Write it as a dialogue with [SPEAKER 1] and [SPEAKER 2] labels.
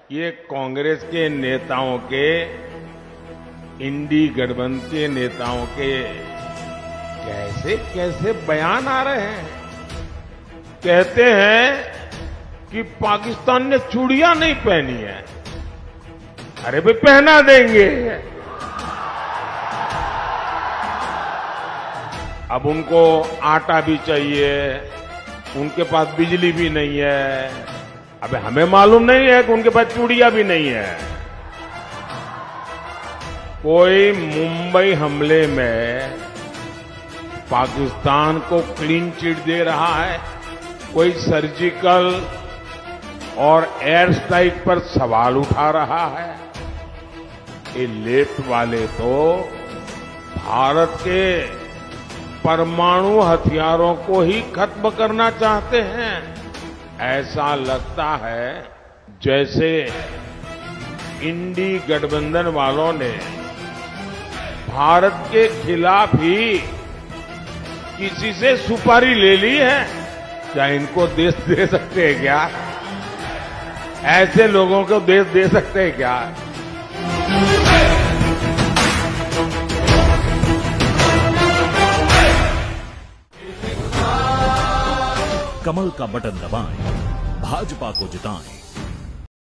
[SPEAKER 1] ये कांग्रेस के नेताओं के, इंडी गठबंधन के नेताओं के कैसे कैसे बयान आ रहे हैं। कहते हैं कि पाकिस्तान ने चूड़ियां नहीं पहनी है। अरे भाई पहना देंगे। अब उनको आटा भी चाहिए, उनके पास बिजली भी नहीं है। अबे हमें मालूम नहीं है कि उनके पास चूड़ियां भी नहीं है। कोई मुंबई हमले में पाकिस्तान को क्लीन चिट दे रहा है, कोई सर्जिकल और एयर स्ट्राइक पर सवाल उठा रहा है। ये लेफ्ट वाले तो भारत के परमाणु हथियारों को ही खत्म करना चाहते हैं। ऐसा लगता है जैसे इंडी गठबंधन वालों ने भारत के खिलाफ ही किसी से सुपारी ले ली है। क्या इनको देश दे सकते हैं क्या? ऐसे लोगों को देश दे सकते हैं क्या?
[SPEAKER 2] कमल का बटन दबाएं, भाजपा को जिताएं।